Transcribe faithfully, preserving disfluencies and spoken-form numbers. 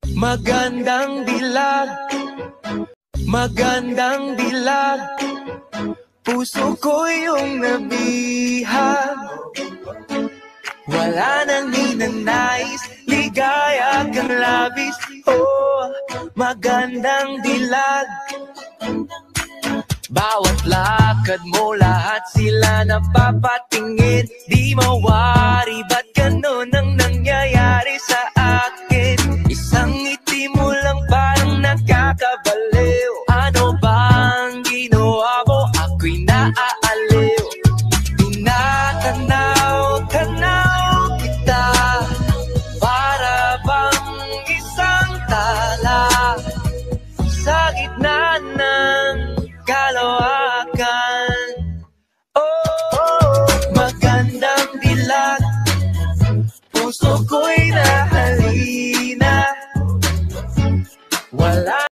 Magandang dilag, magandang dilag, puso ko yung nabihag. Wala nang ninanais, ligaya kang labis. Oh, magandang dilag. Bawat lakad mo, lahat sila napapatingin. Di mawari, ba't ganun ang nangyayari sa akin? Isang ngiti mo lang parang nakakabaliw. Ano bang ginawa mo? Ako'y naaaliw. Tinatanaw-tanaw kita, para bang isang tala sa gitna ng kalawakan. Oh, oh, magandang dilag, puso ko'y nahalina. Wala